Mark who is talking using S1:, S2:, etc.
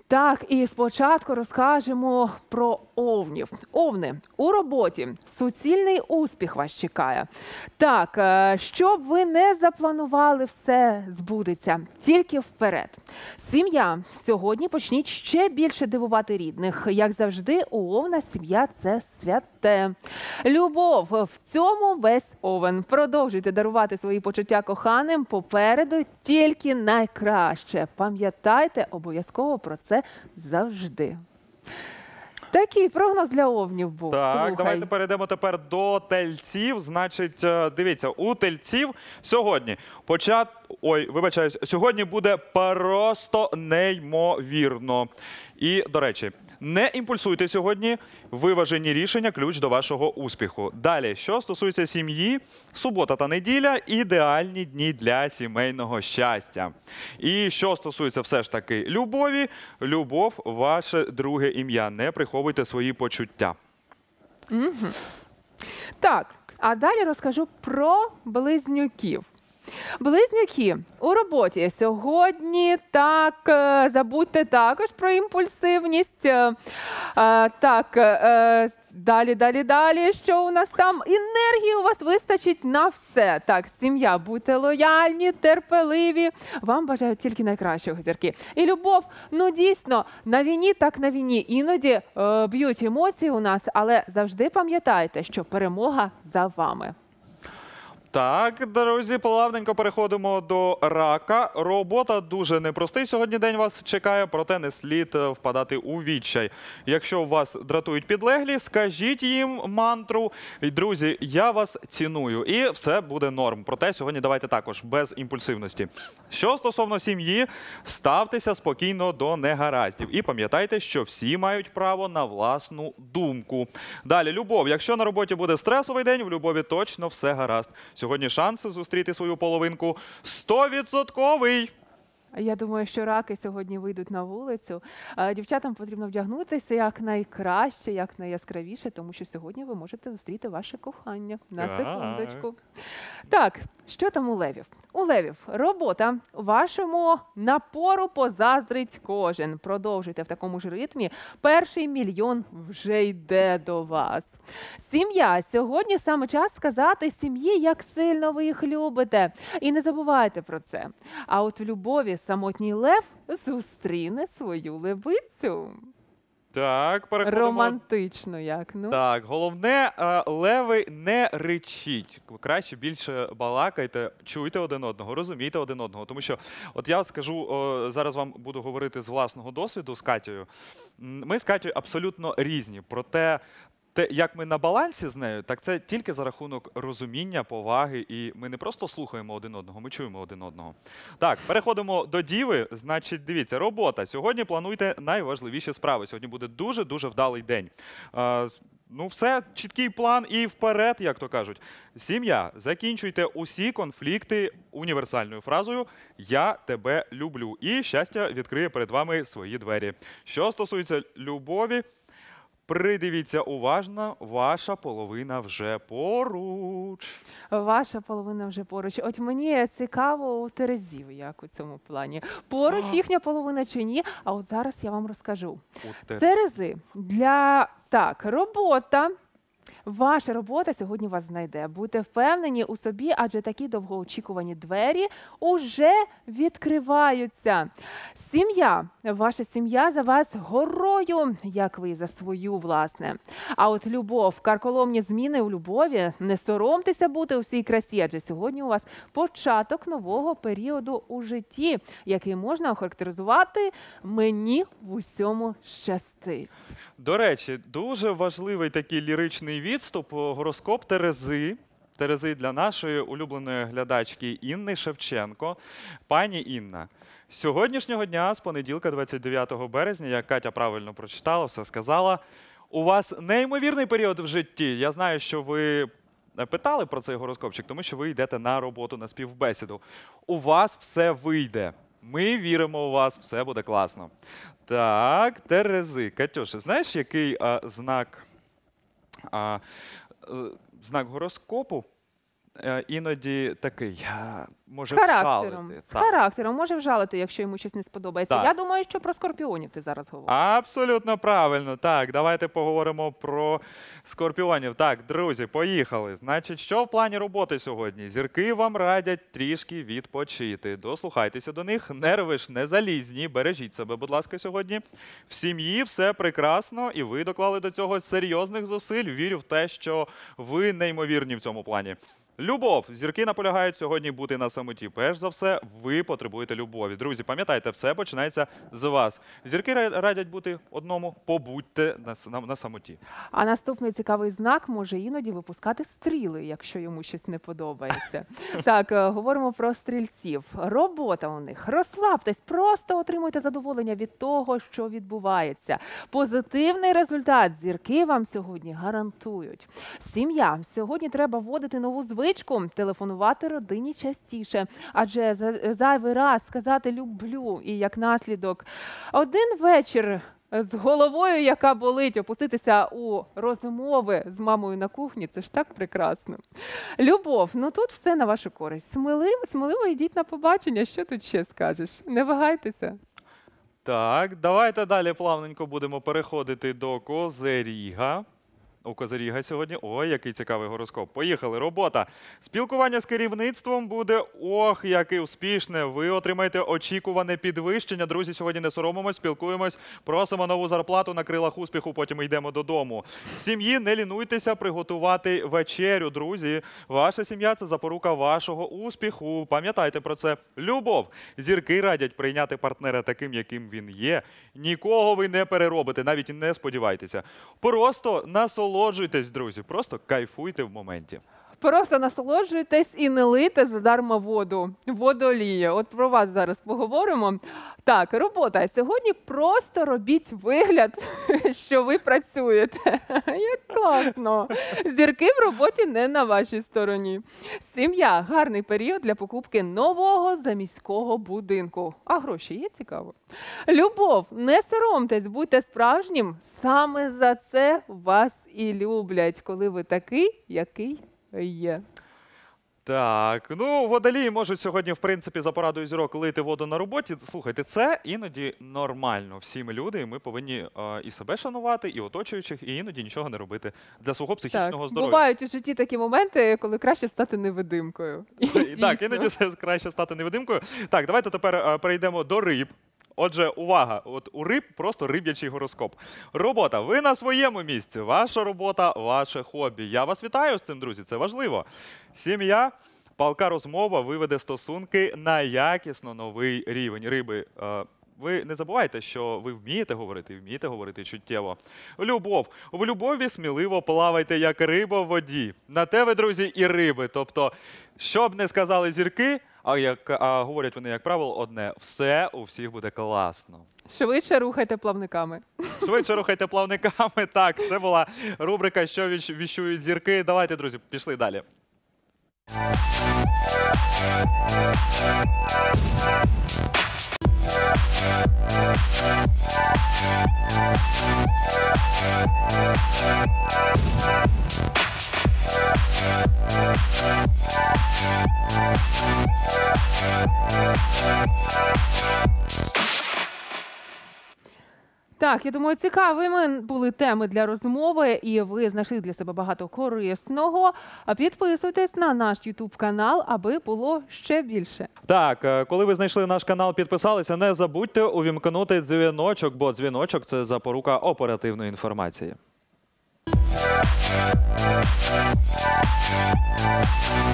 S1: Так, і спочатку розкажемо про овнів. Овни, у роботі суцільний успіх вас чекає. Так, щоб ви не запланували, все збудеться. Тільки вперед. Сім'я. Сьогодні почніть ще більше дивувати рідних. Як завжди, у овна сім'я – це святе. Любов. В цьому весь овен. Продовжуйте дарувати свої почуття коханим. Попереду тільки найкраще. Пам'ятайте обов'язково про це завжди. Такий прогноз для овнів був.
S2: Так,
S1: Слухай.
S2: давайте перейдемо тепер до тельців. Значить, дивіться, у тельців сьогодні сьогодні буде просто неймовірно. І, до речі, не імпульсуйте сьогодні, виважені рішення – ключ до вашого успіху. Далі, що стосується сім'ї, субота та неділя – ідеальні дні для сімейного щастя. І що стосується все ж таки любові, любов – ваше друге ім'я. Не приховуйте свої почуття.
S1: Так, а далі розкажу про близнюків. Близнюки, у роботі сьогодні, так, забудьте також про імпульсивність. Далі, що у нас там? Енергії у вас вистачить на все. Так, сім'я, будьте лояльні, терпеливі. Вам бажаю тільки найкращого, зірки. І любов, ну дійсно, на війні так на війні. Іноді б'ють емоції у нас, але завжди пам'ятайте, що перемога за вами.
S2: Так, друзі, плавненько переходимо до рака. Робота дуже непростий сьогодні день вас чекає, проте не слід впадати у відчай. Якщо вас дратують підлеглі, скажіть їм мантру: «Друзі, я вас ціную», і все буде норм. Проте сьогодні давайте також без імпульсивності. Що стосовно сім'ї, ставтеся спокійно до негараздів. І пам'ятайте, що всі мають право на власну думку. Далі, любов. Якщо на роботі буде стресовий день, в любові точно все гаразд. Сьогодні шанс зустріти свою половинку 100%.
S1: Я думаю, що раки сьогодні вийдуть на вулицю. Дівчатам потрібно вдягнутися як найкраще, як найяскравіше, тому що сьогодні ви можете зустріти ваше кохання. На секундочку. Так, що там у левів? У левів робота. Вашому напору позаздрить кожен. Продовжуйте в такому ж ритмі. Перший мільйон вже йде до вас. Сім'я. Сьогодні саме час сказати сім'ї, як сильно ви їх любите. І не забувайте про це. А от в любові самотній лев зустріне свою левицю.
S2: Так, переходимо.
S1: Романтично як, ну.
S2: Так, головне, леви, не ричіть. Краще більше балакайте, чуйте один одного, розумійте один одного. Тому що, от я скажу, зараз вам буду говорити з власного досвіду з Катєю. Ми з Катєю абсолютно різні, проте як ми на балансі з нею, так це тільки за рахунок розуміння, поваги, і ми не просто слухаємо один одного, ми чуємо один одного. Так, переходимо до Діви. Значить, дивіться, робота. Сьогодні плануйте найважливіші справи. Сьогодні буде дуже-дуже вдалий день. Ну все, чіткий план і вперед, як то кажуть. Сім'я. Закінчуйте усі конфлікти універсальною фразою «Я тебе люблю». І щастя відкриє перед вами свої двері. Що стосується любові, придивіться уважно, ваша половина вже поруч.
S1: Ваша половина вже поруч. От мені цікаво у Терезів, як у цьому плані. Поруч їхня половина чи ні? А от зараз я вам розкажу. Терези, робота. Ваша робота сьогодні вас знайде. Будьте впевнені у собі, адже такі довгоочікувані двері уже відкриваються. Сім'я. Ваша сім'я за вас горою, як ви за свою, власне. А от любов, карколомні зміни у любові. Не соромтеся бути у всій красі, адже сьогодні у вас початок нового періоду у житті, який можна охарактеризувати «мені в усьому щастить».
S2: До речі, дуже важливий такий ліричний відступ – гороскоп Терези. Терези для нашої улюбленої глядачки Інни Шевченко. Пані Інна, з сьогоднішнього дня, з понеділка, 29 березня, як Катя правильно прочитала, все сказала, у вас неймовірний період в житті. Я знаю, що ви питали про цей гороскопчик, тому що ви йдете на роботу, на співбесіду. У вас все вийде. Ми віримо у вас, все буде класно. Так, Терези. Катюша, знаєш, який знак гороскопу іноді такий, може
S1: Характером.
S2: вжалити.
S1: З
S2: Так.
S1: характером. Може вжалити, якщо йому щось не сподобається.
S2: Так.
S1: Я думаю, що про скорпіонів ти зараз говориш.
S2: Абсолютно правильно. Так, давайте поговоримо про скорпіонів. Так, друзі, поїхали. Значить, що в плані роботи сьогодні? Зірки вам радять трішки відпочити. Дослухайтеся до них. Нерви ж не залізні. Бережіть себе, будь ласка, сьогодні. В сім'ї все прекрасно, і ви доклали до цього серйозних зусиль. Вірю в те, що ви неймовірні в цьому плані. Любов. Зірки наполягають сьогодні бути на самоті. Перш за все, ви потребуєте любові. Друзі, пам'ятайте, все починається з вас. Зірки радять бути одному, побудьте на самоті.
S1: А наступний цікавий знак може іноді випускати стріли, якщо йому щось не подобається. Так, говоримо про стрільців. Робота у них. Розслабтесь, просто отримуйте задоволення від того, що відбувається. Позитивний результат зірки вам сьогодні гарантують. Сім'я. Сьогодні треба вводити нову звичку, телефонувати родині частіше. Адже зайвий раз сказати «люблю» і як наслідок один вечір з головою, яка болить, опуститися у розмови з мамою на кухні, це ж так прекрасно. Любов, ну тут все на вашу користь. Сміливо йдіть на побачення, що тут ще скажеш? Не вагайтеся.
S2: Так, давайте далі плавненько будемо переходити до Козиріга. У Козиріга сьогодні. Ой, який цікавий гороскоп. Поїхали. Робота. Спілкування з керівництвом буде, ох, яке успішне. Ви отримаєте очікуване підвищення. Друзі, сьогодні не соромимось, спілкуємось, просимо нову зарплату на крилах успіху, потім йдемо додому. В сім'ї не лінуйтеся приготувати вечерю, друзі. Ваша сім'я – це запорука вашого успіху. Пам'ятайте про це. Любов. Зірки радять прийняти партнера таким, яким він є. Нікого ви не переробите, навіть не сподівайтеся. Просто насолоджуйтесь, друзі, просто кайфуйте в моменті.
S1: Просто насолоджуйтесь і не лийте задарма воду. Водолія. От про вас зараз поговоримо. Так, робота. Сьогодні просто робіть вигляд, що ви працюєте. Як класно. Зірки в роботі не на вашій стороні. Сім'я. Гарний період для покупки нового заміського будинку. А гроші є, цікаво? Любов. Не соромтесь, будьте справжнім. Саме за це вас і люблять, коли ви такий, який є.
S2: Так, ну водолії можуть сьогодні, в принципі, за порадою зірок лити воду на роботі. Слухайте, це іноді нормально. Всі ми люди, і ми повинні і себе шанувати, і оточуючих, і іноді нічого не робити для свого психічного
S1: Так,
S2: здоров'я.
S1: бувають у житті такі моменти, коли краще стати невидимкою.
S2: Так, іноді це краще стати невидимкою. Так, давайте тепер перейдемо до риб. Отже, увага, от у риб просто риб'ячий гороскоп. Робота. Ви на своєму місці. Ваша робота, ваше хобі. Я вас вітаю з цим, друзі, це важливо. Сім'я, палка розмова виведе стосунки на якісно новий рівень. Риби, ви не забувайте, що ви вмієте говорити чуттєво. Любов. В любові сміливо плавайте, як риба в воді. На те ви, друзі, і риби. Тобто, що б не сказали зірки, а говорять вони, як правило, одне – все у всіх буде класно.
S1: Швидше рухайте плавниками.
S2: Швидше рухайте плавниками. Так, це була рубрика «Що віщують зірки». Давайте, друзі, пішли далі.
S1: Так, я думаю, цікавими були теми для розмови, і ви знайшли для себе багато корисного. Підписуйтесь на наш YouTube канал, аби було ще більше.
S2: Так, коли ви знайшли наш канал, підписалися, не забудьте увімкнути дзвіночок, бо дзвіночок – це запорука оперативної інформації.